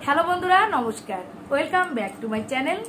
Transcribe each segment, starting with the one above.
Hello বন্ধুরা, নমস্কার, welcome back to my channel.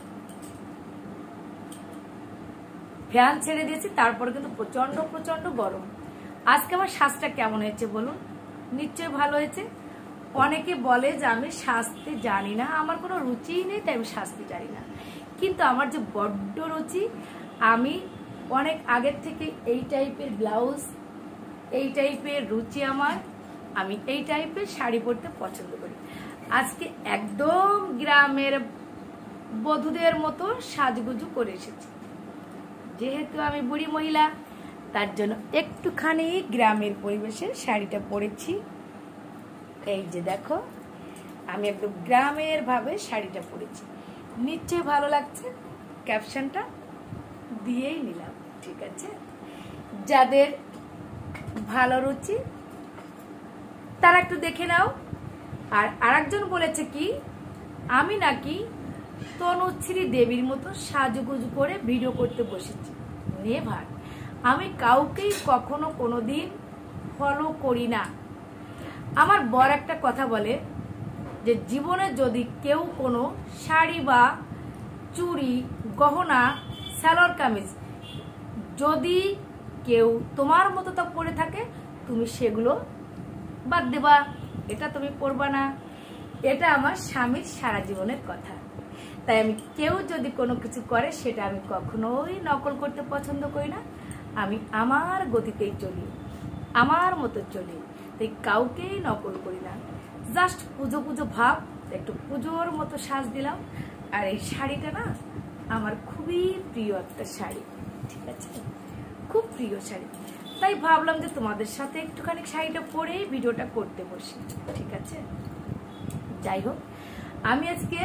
Fan ছেড়ে দিয়েছি, তারপরে কিন্তু প্রচন্ড প্রচন্ড গরম। আজকে আমার সাজটা কেমন হয়েছে বলুন? নিশ্চয়ই ভালো হয়েছে। অনেকে বলে যে আমি সাজতে জানি না, আমার কোনো রুচিই নেই, তাই আমি সাজতে জানি না। কিন্তু আমার যে বড্ড রুচি, আমি অনেক আগের থেকে এই টাইপের ব্লাউজ, এই টাইপের রুচি আমার, আমি এই টাইপের শাড়ি পরতে পছন্দ করি। আজকে একদম গ্রামের বধূদের মতো সাজগুজু করে এসেছি। যেহেতু আমি বুড়ি মহিলা, তার জন্য একটুখানি গ্রামের পরিবেশের শাড়িটা পরেছি। এই যে দেখো, আমি একদম গ্রামের ভাবে শাড়িটা পরেছি। নিশ্চয়ই ভালো লাগছে, ক্যাপশনটা দিয়েই নিলাম। ঠিক আছে, যাদের ভালো রুচি তারা একটু দেখে নাও। আর আরেকজন বলেছে কি, আমি নাকি তনুশ্রী দেবীর মতো সাজুগুজু করে ভিডিও করতে বসেছি। নেভার, আমি কাউকেই কখনো কোনোদিন ফলো করি না। আমার বর একটা কথা বলে যে জীবনে যদি কেউ কোনো শাড়ি বা চুড়ি, গহনা, সালোয়ার কামিজ যদি কেউ তোমার মতো তা পরে থাকে, তুমি সেগুলো বাদ দেবা, এটা তুমি পরবা না। এটা আমার স্বামীর সারা জীবনের কথা। তাই আমি কেউ যদি কোনো কিছু করে সেটা আমি কখনোই নকল করতে পছন্দ করি না। আমি আমার গতিতেই চলি, আমার মতো চলি, তাই কাউকেই নকল করি না। জাস্ট পুজো পুজো ভাব, একটু পুজোর মতো সাজ দিলাম। আর এই শাড়িটা না আমার খুবই প্রিয় একটা শাড়ি। ঠিক আছে, খুব প্রিয় শাড়ি। তাই ভাবলাম যে তোমাদের সাথে একটুখানি শাড়িটা পরেই ভিডিওটা করতে বসি। ঠিক আছে, যাই হোক, আমি আজকে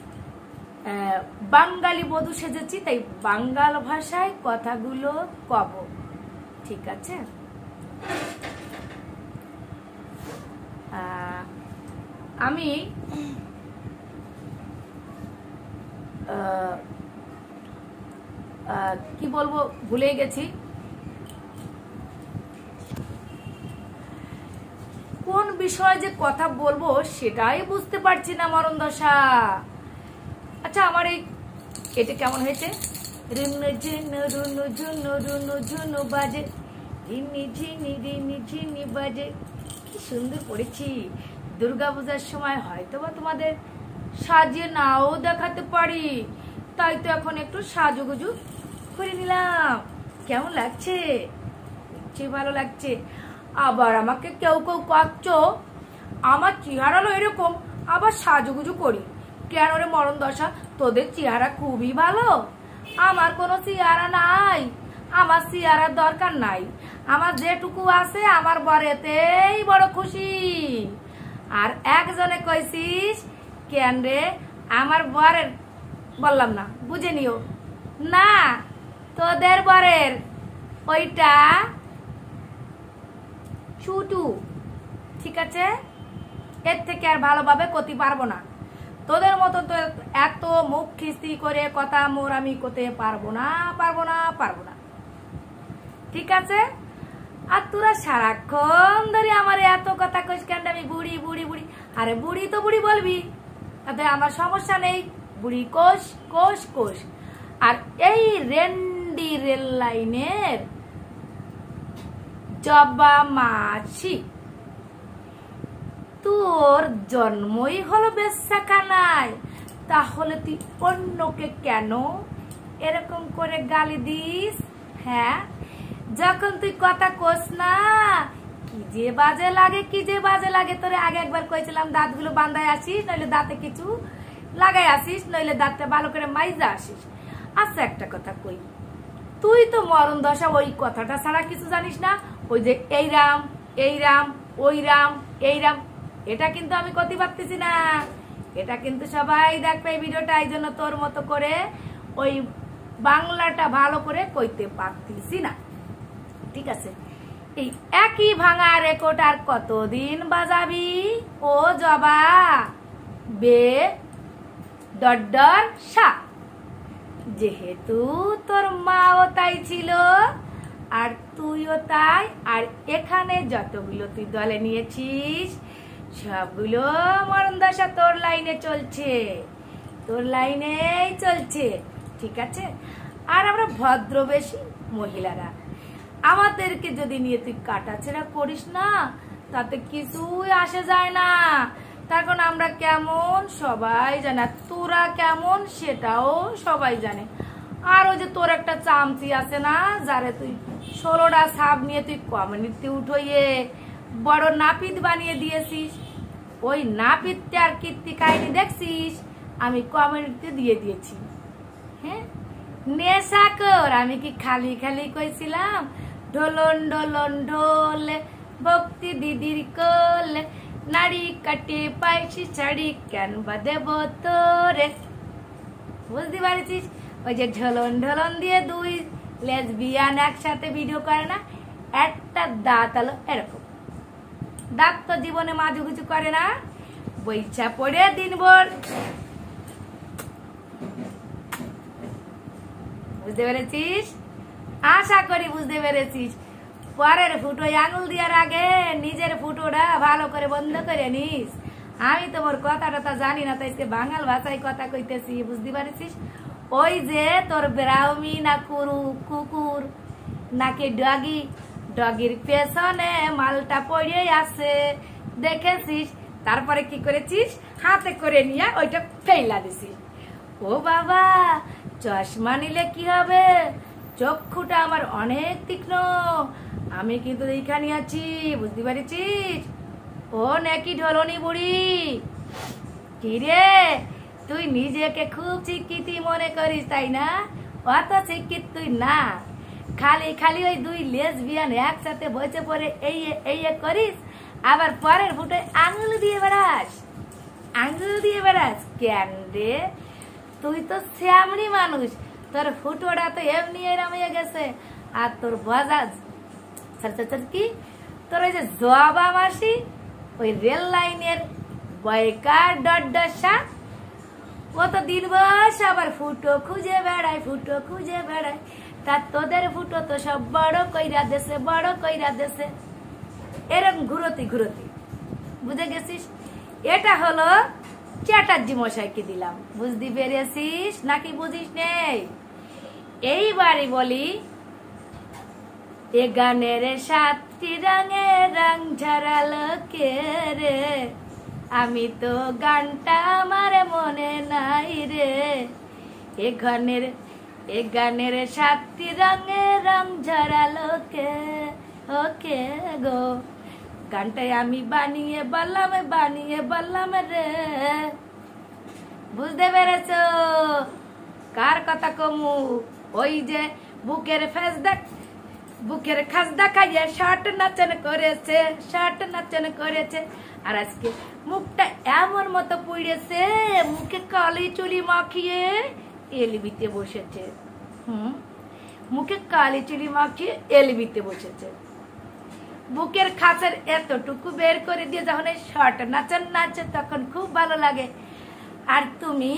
বাঙালি বধূ সেজেছি, তাই বাংলা ভাষায় কথাগুলো কব। ঠিক আছে, আমি কি বলবো ভুলে গেছি। কোন বিষয়ে যে কথা বলবো সেটাই বুঝতে পারছি না, মরণ দশা। আচ্ছা, আমার এটা কেমন হয়েছে? রুনু ঝুনু রুনু ঝুনু রুনু ঝুনু বাজে, ঝিনি ঝিনি ঝিনি ঝিনি বাজে। কি সুন্দর পড়েছি। দুর্গাপূজার সময় হয়তো বা তোমাদের সাজিয়ে নাও দেখাতে পারি, তাই তো এখন একটু সাজুগুজু করে নিলাম। কেমন লাগছে? নিশ্চয়ই ভালো লাগছে। আবার আমাকে কেউ কেউ কাঁদছো আমার চেহারা হলো এরকম, আবার সাজুগুজু করি কেন রে মরণ দশা? তোদের চেহারা খুবই ভালো, আমার কোনো চেহারা নাই। আমার চেহারার দরকার নাই, আমার যেটুকু আছে আমার বরেতেই বড় খুশি। আর একজনে কইছিস কেন রে আমার বরের, বললাম না, বুঝে নিও না, তোদের বরের ওইটা ছুটু। ঠিক আছে, এর থেকে আর ভালোভাবে করতে পারবো না। তোদের মতো তো এত মুখ খিস্তি করে কথা মোর আমি করতে পারবো না, পারবো না, পারবো না। ঠিক আছে, আর তোরা সারাক্ষণ ধরে আমার এত কথা কইস কেন? আমি বুড়ি বুড়ি বুড়ি। আরে বুড়ি তো বুড়ি বলবি, তাতে আমার সমস্যা নেই। বুড়ি কোষ কোষ কোষ। আর এই রেন্ডি রেল লাইনের জবা মাছি, তোর জন্মই হলো বেশ্যাখানায়, তাহলে তুই অন্যকে কেন এরকম করে গালি দিস? হ্যাঁ, যখন তুই কথা কোস না, কি যে বাজে লাগে, কি যে বাজে লাগে। তোরে আগে একবার কইছিলাম দাঁতগুলো বান্ধায় আসিস, নইলে দাঁতে কিছু লাগাই আসিস, নইলে দাঁতটা ভালো করে মাইজা আসিস। আচ্ছা, একটা কথা কই, তুই তো মরণ দশা ওই কথাটা ছাড়া কিছু জানিস না। ওই যে এই রাম, এই রাম, ওই রাম, এই রাম, এটা কিন্তু আমি করতে পারতেছি না। এটা কিন্তু সবাই দেখবে এই ভিডিওটা, এই জন্য তোর মতো করে ওই বাংলাটা ভালো করে কইতে পারতেছি না। ঠিক আছে, এই একই ভাঙা রেকর্ড আর কতদিন বাজাবি? ও জবা বে ডর সা। যেহেতু তোর মাও তাই ছিল আর তুইও তাই, আর এখানে যতগুলো তুই দলে নিয়েছিস সবগুলো মরণ দশা তোর লাইনে চলছে, তোর লাইনেই চলছে, ঠিক আছে। আর আমরা ভদ্রবেশী মহিলারা, আমাদেরকে যদি নিয়ে তুই কাটাছেড়া করিস না, তাতে কিছুই আসে যায় না। তার কারণ আমরা কেমন সবাই জানে, তোরা কেমন সেটাও সবাই জানে। আর ওই যে তোর একটা চামচি আছে না, যারে তুই 16টা সাপ নিয়ে তুই কমিউনিটি উঠইয়ে বড় নাপিত বানিয়ে দিয়েছিস, ওই নাপিতটার কীর্তি কাহিনী দেখছিস, আমি কমিউনিটি দিয়ে দিয়েছি। হ্যাঁ, নেশা কর, আমি কি খালি খালি কইছিলাম? ঢোলন ঢোলন ঢোলে ভক্তি দিদির কোলে, নাড়ি কাটে পাইছি শাড়ি কেন বা দেব তোরে। বুঝতে পারছিস? ওই যে ঢোলন ঢোলন দিয়ে দুই লেসবিয়ান একসাথে ভিডিও করে না, একটা দাঁত আলো এরকম, দাঁত তো জীবনে মাঝু কিছু করে না, বইছা পড়ে দিনভর। বুঝতে পেরেছিস? আশা করি বুঝতে পেরেছিস। পরের ফুটো আঙুল দেওয়ার আগে নিজের ফুটোটা ভালো করে বন্ধ করে নিস। আমি তোমার কথাটা জানি না, তাই বাঙাল ভাষায় কথা কইতেছি, বুঝতে পারছিস? ওই যে তোর ব্রাউমি না কুকুর নাকি ডগি, ডগির পেছনে মালটা পড়ে আছে দেখেছিস, তারপরে কি করেছিস? হাতে করে নিয়ে ওইটা ফেলা দিছিস। ও বাবা, চশমা নিলে কি হবে? চক্ষুটা আমার অনেক তীক্ষ্ণ, আমি কিন্তু এইখানে আছি, বুঝতে পারছিস? ও নাকি ঢোলনি বুড়ি, কি রে তুই নিজেকে খুব শিক্ষিত মনে করিস তাই না? অত শিক্ষিত তুই না, খালি খালি ওই দুই লেসবিয়ান একসাথে বসে পড়ে এই করিস, আবার পরের ফুটে আঙুল দিয়ে বেড়াস, আঙুল দিয়ে বেড়াস কেন রে? তুই তো শ্যামনি মানুষ, তোর ফুটোটা তো এমনি এরম হয়ে গেছে। আর তোর বজাজ কি, তোর ওই যে জবা মাসি, ওই রেল লাইনের বয়কার ডডসা, ও তো দিন বস আবার ফুটো খুঁজে বেড়ায়, ফুটো খুঁজে বেড়ায়। তা তোদের ফুটো তো সব বড় কইরা দেশে, বড় কইরা দেশে, এরকম ঘুরতি ঘুরতি। বুঝে গেছিস? এটা হলো চ্যাটার্জি মশাইকে দিলাম, বুঝতে পেরেছিস নাকি বুঝিস নেই? এইবারই বলি, এ গানের 7টি রঙে রং ঝরালো কে রে, আমি তো গানটা আমার মনে নাই রে। এ গানের 7টি রঙে রং ঝরালো কে, ওকে গো, গানটাই আমি বানিয়ে বললাম রে। বুঝতে পেরেছ কার কথা কমু? ওই যে বুকের খাস দেখাইয়া শার্ট নাচন করেছে, আর আজকে মুখটা এমন মতো পুড়েছে, মুখে কালি চুলি মাখিয়ে এলবিতে বসেছে। মুখে কালি চুলি মাখিয়ে এলবিতে বসেছে, বুকের খাঁচের এতটুকু বের করে দিয়ে যখন শার্ট নাচে তখন খুব ভালো লাগে। আর তুমি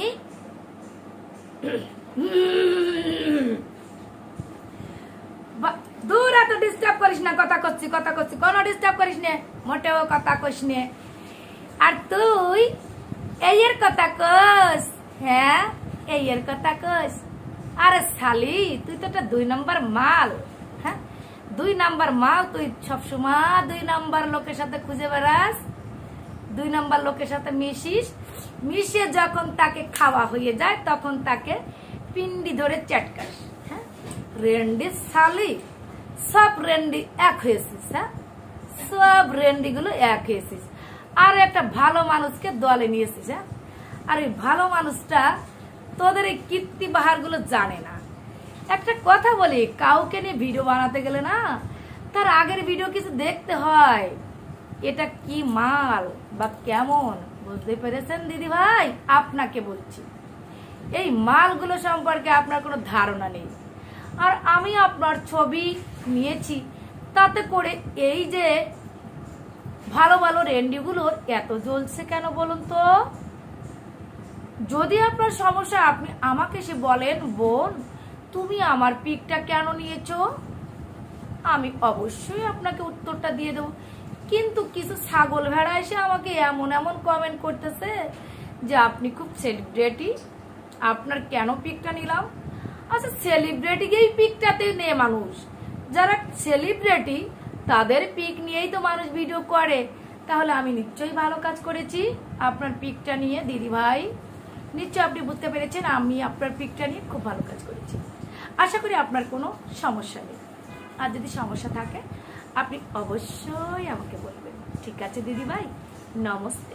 দূর এত ডিস্টার্ব করিস না, কথা করছি কোনো ডিস্টার্ব করিস নে, মোটেও কথা কইস নে। আর তুই এর কথা কস, হ্যাঁ এর কথা কস। আরে শালি, তুই তো একটা 2 নম্বর মাল। হ্যাঁ, 2 নম্বর মাল, তুই সবসময় 2 নম্বর লোকের সাথে খুঁজে বেড়াস, 2 নম্বর লোকের সাথে মিশিয়ে যখন তাকে খাওয়া হয়ে যায় তখন তাকে পিন্ডি ধরে চ্যাটকাস। হ্যাঁ, রেন্ডি শালি, সব রেন্ডি এক হয়েছিস। হ্যাঁ, সব রেন্ডি গুলো এক হয়েছিস, আর একটা ভালো মানুষকে দলে নিয়েছিস। হ্যাঁ, আর এই ভালো মানুষটা তোদের এই কীর্তি বাহার গুলো জানে না। একটা কথা বলি, কাউকে নিয়ে ভিডিও বানাতে গেলে না, তার আগের ভিডিও কিছু দেখতে হয়, এটা কি মাল বা কেমন। বুঝতে পেরেছেন দিদি ভাই? আপনাকে বলছি, এই মালগুলো সম্পর্কে আপনার কোনো ধারণা নেই। আর আমি আপনার ছবি নিয়েছি, তাতে করে এই যে ভালো ভালো রেন্ডিগুলোর এত জ্বলছে কেন বলুন তো? যদি আপনার সমস্যা, আপনি আমাকে এসে বলেন, বোন তুমি আমার পিকটা কেন নিয়েছো, আমি অবশ্যই আপনাকে উত্তরটা দিয়ে দেবো। কিন্তু কিছু ছাগল ভেড়া এসে আমাকে এমন এমন কমেন্ট করতেছে যে আপনি খুব সেলিব্রিটি, আপনার কেন পিকটা নিলাম। আচ্ছা, সেলিব্রিটিকেই পিকটাতে নেয় মানুষ, যারা সেলিব্রিটি তাদের পিক নিয়েই তো মানুষ ভিডিও করে, তাহলে আমি নিশ্চয়ই ভালো কাজ করেছি আপনার পিকটা নিয়ে। দিদি ভাই, নিশ্চয় আপনি বুঝতে পেরেছেন আমি আপনার পিকটা নিয়ে খুব ভালো কাজ করেছি। আশা করি আপনার কোনো সমস্যা নেই, আর যদি সমস্যা থাকে আপনি অবশ্যই আমাকে বলবেন। ঠিক আছে দিদি ভাই, নমস্তে।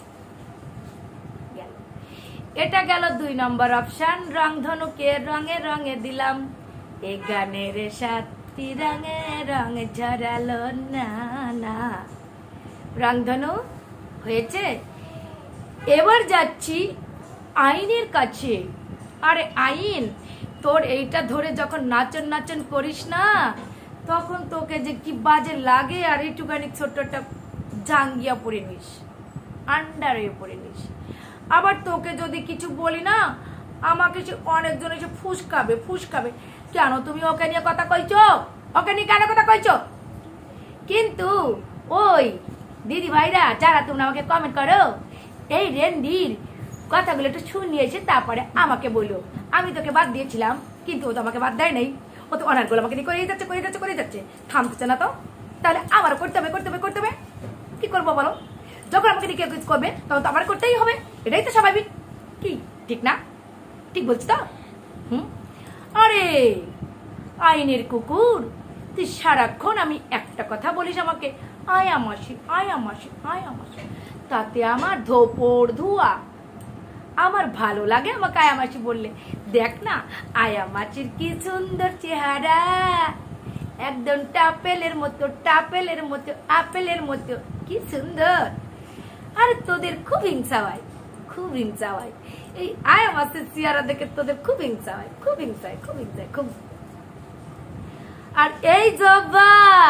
এটা গেল 2 নম্বর অপশন। রংধনুকে রঙে রঙে দিলাম, এ গানের সাথী রঙে রঙে ঝরালো না না। রংধনু হয়েছে। এবার যাচ্ছি আইনের কাছে। আরে আইন, তোর এইটা ধরে যখন নাচন নাচন করিস না, তখন তোকে যে কি বাজে লাগে, আর একটুখানি ছোট্টটা জাঙ্গিয়া পরে নিস, আন্ডারে পরে নিস। আবার তোকে যদি কিছু বলি না, আমাকে অনেকজন এসে ফুসকাবে। কেন তুমি ওকে নিয়ে কথা কইছো, ওকে নিয়ে কেন কথা কইছো? কিন্তু ওই দিদি ভাইরা যারা তোমরা আমাকে কমেন্ট করো, এই রেন্ডির কথাগুলো একটু শুনিয়েছে তারপরে আমাকে বলো। আমি তোকে বাদ দিয়েছিলাম, কিন্তু ও তো আমাকে বাদ দেয় নাই, ও তো অনারগুলো আমাকে নিয়ে করে যাচ্ছে, থামতেছে না তো। তাহলে আমারও করতে হবে। কি করবো বলো? যখন আমাকে নিয়ে কেউ কিছু করবে তখন তো আমার করতেই হবে, এটাই তো স্বাভাবিক। কি ঠিক না? ঠিক বলছি তো? আরে আইনের কুকুর, তুই সারাক্ষণ আমি একটা কথা বলিস আমাকে, আয়া মাসি, তাতে আমার ধোপড় ধোয়া। আমার ভালো লাগে আমাকে আয়া মাসি বললে। দেখ না আয়া মাসির কি সুন্দর চেহারা, একদম টাপেলের মতো, আপেলের মতো, কি সুন্দর। আরে তোদের খুব হিংসা হয়। এই আয়া মাসির চেহারা দেখে তোদের খুব হিংসা হয়। আর এই জবা,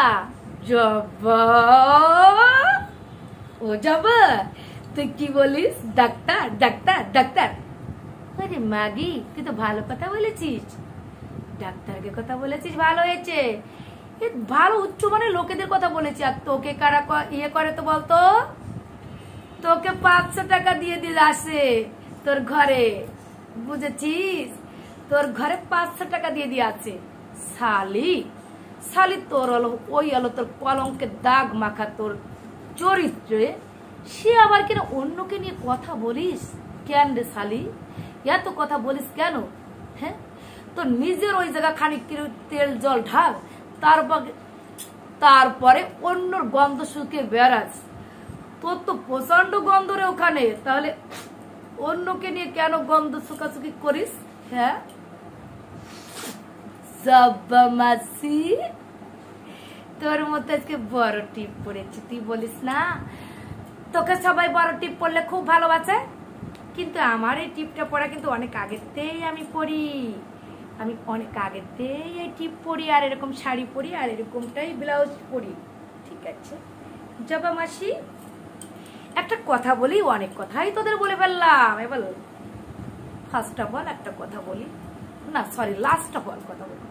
ও জবা, তুই কি বলিস? ডাক্তার। আরে মাগি, তুই তো ভালো কথা বলেছিস, ডাক্তারকে কথা বলেছিস, ভালো হয়েছে। ভালো উচ্চ মানে লোকেদের কথা বলেছি। আর তোকে কারা ইয়ে করে তো বলতো? তোকে 500 টাকা দিয়ে আসে তোর ঘরে, বুঝেছিস? তোর ঘরে 500 টাকা দিয়ে আছে। শালি তোর হলো ওই হলো তোর কলঙ্কের দাগ মাখা তোর চরিত্রে। সে আবার কেন অন্যকে নিয়ে কথা বলিস কেন রে শালি? এত কথা বলিস কেন? হ্যাঁ, তোর নিজের ওই জায়গা খানিক তেল জল ঢাল, তারপরে অন্যর গন্ধ শুকে বেড়াস। তোর তো প্রচন্ড গন্ধ রে ওখানে, তাহলে অন্যকে নিয়ে কেন গন্ধ শুকাশুকি করিস? হ্যাঁ মাসি, তোর মতো আজকে বড় টিপ পড়েছি, তুই বলিস না? তোকে সবাই বড় টিপ পড়লে খুব ভালোবাসে, কিন্তু আমার এই টিপটা পড়া কিন্তু অনেক আগেতেই আমি পড়ি। আমি অনেক আগেতেই এই টিপ পরি, আর এরকম শাড়ি পরি, আর এরকমটাই ব্লাউজ পরি। ঠিক আছে জবা মাসি, একটা কথা বলি, অনেক কথাই তোদের বলে ফেললাম। এবার ফার্স্ট অফ অল একটা কথা বলি, না সরি লাস্ট অফ অল কথা বলি।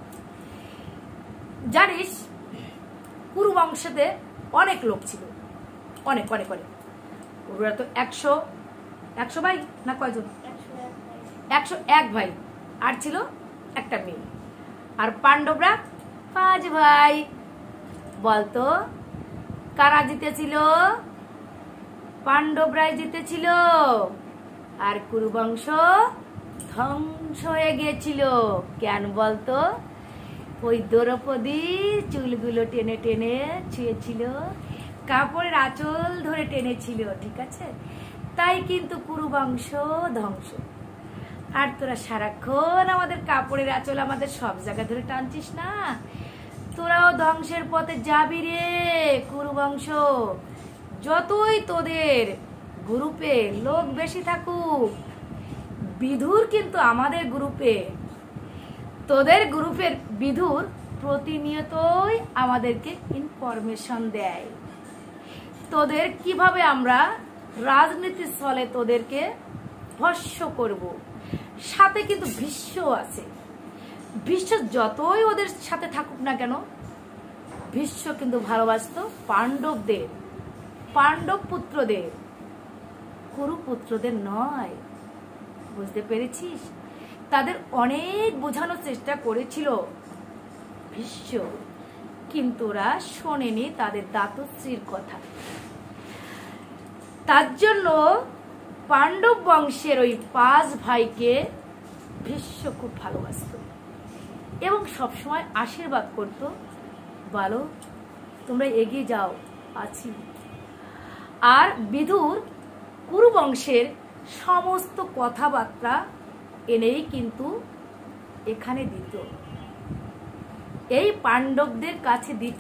জানিস কুরু বংশতে অনেক লোক ছিল, অনেক ওরা তো 100 ভাই না কয়জন? 101 ভাই, আর ছিল একটা মেয়ে। আর পাণ্ডবরা 5 ভাই। বলতো কারা জিতেছিল? পাণ্ডবরাই জিতেছিল, আর কুরুবংশ ধ্বংস হয়ে গিয়েছিল। কেন বলতো? ওই দ্রৌপদী চুলগুলো টেনে টেনে ছুঁয়েছিল, কাপড়ের আঁচল ধরে টেনেছিল। ঠিক আছে, তাই কিন্তু কুরুবংশ ধ্বংস। আর তোরা সারাক্ষণ আমাদের কাপড়ের আঁচল আমাদের সব জায়গা ধরে টানছিস না, তোরাও ধ্বংসের পথে যাবি রে কুরুবংশ। যতই তোদের গ্রুপে লোক বেশি থাকুক, বিধুর কিন্তু আমাদের গ্রুপে, তোদের গ্রুপের বিধুর প্রতিনিয়তই আমাদেরকে ইনফরমেশন দেয় তোদের কিভাবে আমরা রাজনীতির ছলে তোদেরকে ভস্য করব। সাথে কিন্তু ভীষ্ম আছে, ভীষ্ম যতই ওদের সাথে থাকুক না কেন, ভীষ্ম কিন্তু ভালোবাসতো পাণ্ডবদের, পাণ্ডব পুত্রদের, কুরুপুত্রদের নয়। বুঝতে পেরেছিস? তাদের অনেক বোঝানোর চেষ্টা করেছিল ভীষ্ম, কিন্তু ওরা শোনেনি তাদের দাতশ্রীর কথা। তার জন্য পাণ্ডব বংশের ওই 5 ভাইকে ভীষ্ম খুব ভালোবাসত এবং সবসময় আশীর্বাদ করত, বলো তোমরা এগিয়ে যাও, আছি। আর বিদুর কুরু বংশের সমস্ত কথাবার্তা এনেই কিন্তু এখানে দিত, এই পাণ্ডবদের কাছে দিত।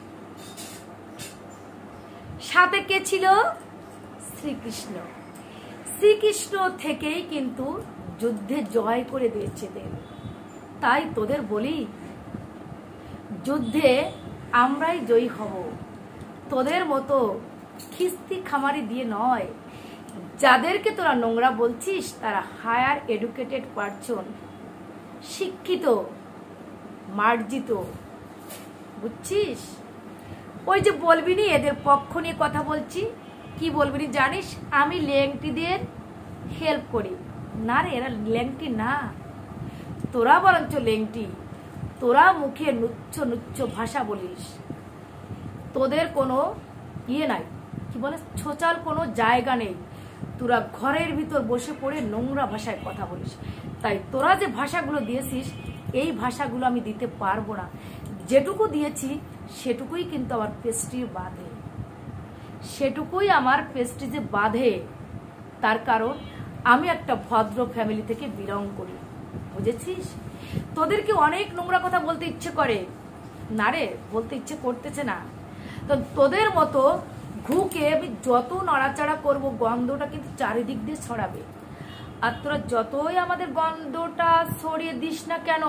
সাথে কে ছিল? শ্রীকৃষ্ণ। শ্রীকৃষ্ণ থেকেই কিন্তু যুদ্ধে জয় করে দিয়েছে। তাই তোদের বলি, যুদ্ধে আমরাই জয়ী হব, তোদের মতো খিস্তি খামারি দিয়ে নয়। যাদেরকে তোরা নোংরা বলছিস তারা হায়ার এডুকেটেড পারসন, শিক্ষিত, মার্জিত, বুঝছিস? ওই যে বলবি নি এদের পক্ষ নিয়ে কথা বলছি, কি বলবি নি জানিস? আমি লেংটিদের হেল্প করি না রে, এরা লেংটি না, তোরা বরঞ্চ লেংটি। তোরা মুখে নুচ্ছ নুচ্ছ ভাষা বলিস, তোদের কোনো ইয়ে নাই, কি বলে, ছোচাল কোনো জায়গা নেই। তোরা ঘরের ভিতর বসে পড়ে নোংরা ভাষায় কথা বলিস। তাই তোরা যে ভাষাগুলো দিয়েছিস, এই ভাষাগুলো আমি দিতে পারবো না। যেটুকু দিয়েছি সেটুকুই কিন্তু আমার পেস্টির বাঁধে, সেটুকুই আমার পেস্টিজে বাঁধে। তার কারণ আমি একটা ভদ্র ফ্যামিলি থেকে বিলং করি, বুঝেছিস? তোদেরকে অনেক নোংরা কথা বলতে ইচ্ছে করে না রে, বলতে ইচ্ছে করতেছে না। তো তোদের মতো ঘুকে আমি যত নড়াচড়া করব, গন্ধটা কিন্তু চারিদিক দিয়ে ছড়াবে। আর তোরা যতই আমাদের গন্ধটা ছড়িয়ে দিস না কেন,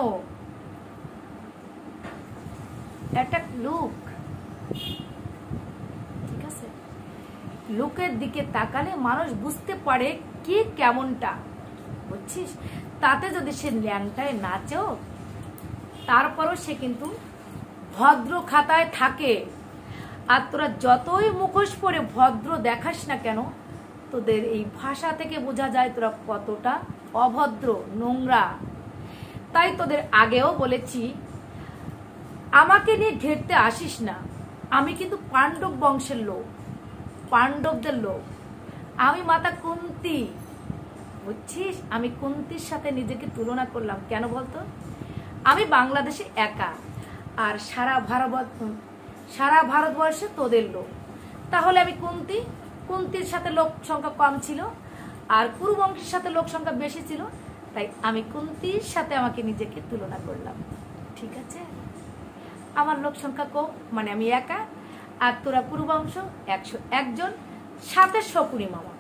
একটা লুক, ঠিক আছে, লুকের দিকে তাকালে মানুষ বুঝতে পারে কে কেমনটা, বুঝছিস? তাতে যদি সে ল্যাংটায় নাচেও, তারপরও সে কিন্তু ভদ্র খাতায় থাকে। আর তোরা যতই মুখোশ পরে ভদ্র দেখাস না কেন, তোদের এই ভাষা থেকে বোঝা যায় তোরা কতটা অভদ্র, নোংরা। তাই তোদের আগেও বলেছি, আমাকে নিয়ে ঘেরতে আসিস না। আমি কিন্তু পাণ্ডব বংশের লোক, পাণ্ডবদের লোক। আমি মাতা কুন্তী, বুঝছিস? আমি কুন্তির সাথে নিজেকে তুলনা করলাম কেন বলতো? আমি বাংলাদেশে একা, আর সারা ভারতবর্ষে তোদের লোক। তাহলে আমি কুন্তী, কুন্তির সাথে লোক সংখ্যা কম ছিল, আর কুরু বংশের সাথে লোক সংখ্যা বেশি ছিল। তাই আমি কুন্তির সাথে আমাকে নিজেকে তুলনা করলাম, ঠিক আছে? আমার লোক সংখ্যা কম, মানে আমি একা, আর তোরা কুরু বংশ 101 জন, সাথে শকুনি মামা।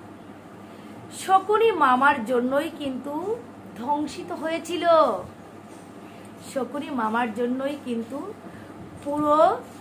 শকুনি মামার জন্যই কিন্তু ধ্বংসিত হয়েছিল, শকুনি মামার জন্যই কিন্তু পুরো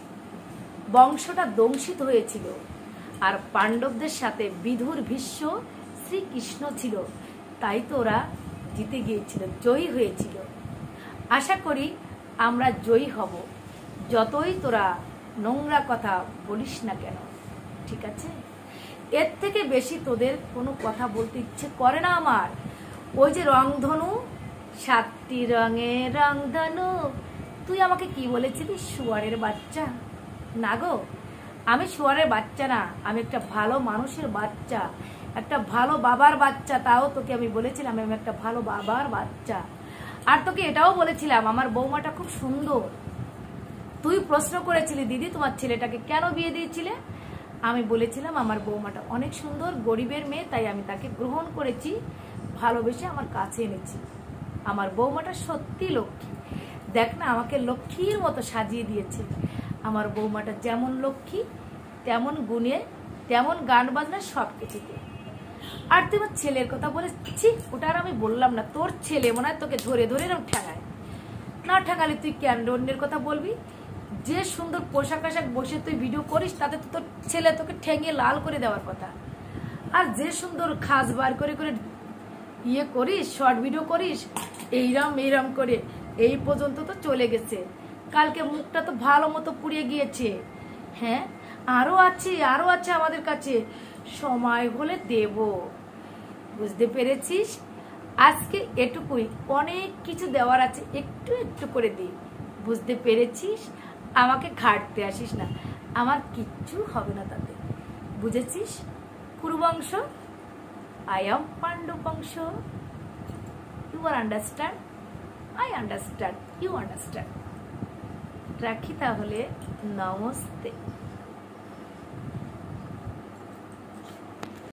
বংশটা ধ্বংসিত হয়েছিল। আর পাণ্ডবদের সাথে বিধুর ভীষ্ম শ্রীকৃষ্ণ ছিল, তাই তো ওরা জিতে গিয়েছিল, জয়ী হয়েছিল। আশা করি আমরা জয়ী হব, যতই তোরা নোংরা কথা বলিস না কেন, ঠিক আছে? এর থেকে বেশি তোদের কোনো কথা বলতে ইচ্ছে করে না আমার। ওই যে রংধনু, 7টি রঙের রংধনু, তুই আমাকে কি বলেছিলি? শুয়ারের বাচ্চা। না গো, আমি শুয়ারের বাচ্চা না, আমি একটা ভালো মানুষের বাচ্চা, একটা ভালো বাবার বাচ্চা। তাও তোকে আমি বলেছিলাম আমি একটা ভালো বাবার বাচ্চা। আর তোকে এটাও বলেছিলাম আমার বৌমাটা খুব সুন্দর। তুই প্রশ্ন করেছিলি, দিদি তোমার ছেলেটাকে কেন বিয়ে দিয়েছিলে? আমি বলেছিলাম আমার বৌমাটা অনেক সুন্দর, গরিবের মেয়ে, তাই আমি তাকে গ্রহণ করেছি, ভালোবেসে আমার কাছে এনেছি। আমার বৌমাটা সত্যি লক্ষ্মী। দেখ না, আমাকে লক্ষ্মীর মতো সাজিয়ে দিয়েছে। আমার বৌমাটা যেমন লক্ষ্মী, তেমন গুণে, তেমন গান বাজনা, সব কিছুতে। আর তুই আমার ছেলের কথা বলেছি, ওটা আর আমি বললাম না। তোর ছেলে মনে হয় তোকে ধরে ধরে এরকম ঠেঙায়, না ঠেঙালে তুই কেন অন্যের কথা বলবি? যে সুন্দর পোশাক আশাক বসে তুই ভিডিও করিস, তাতে তো তোর ছেলে তোকে ঠেঙিয়ে লাল করে দেওয়ার কথা। আর যে সুন্দর খাস বার করে করে ইয়ে করিস, শর্ট ভিডিও করিস, এইরম করে এই পর্যন্ত তো চলে গেছে। কালকে মুখটা তো ভালো মতো পুড়িয়ে গিয়েছে। হ্যাঁ, আরো আছে আমাদের কাছে, সময় হলে দেব। বুঝতে পেরেছিস? আজকে এটুকুই, অনেক কিছু দেওয়ার আছে, একটু একটু করে দিই। বুঝতে পেরেছিস? আমাকে ঘাটতে আসিস না, আমার কিচ্ছু হবে না তাতে। বুঝেছিস? কুরুবংশ, আই এম পাণ্ডু বংশ। You are understand, I understand, you understand. রাখি তাহলে, নমস্তে।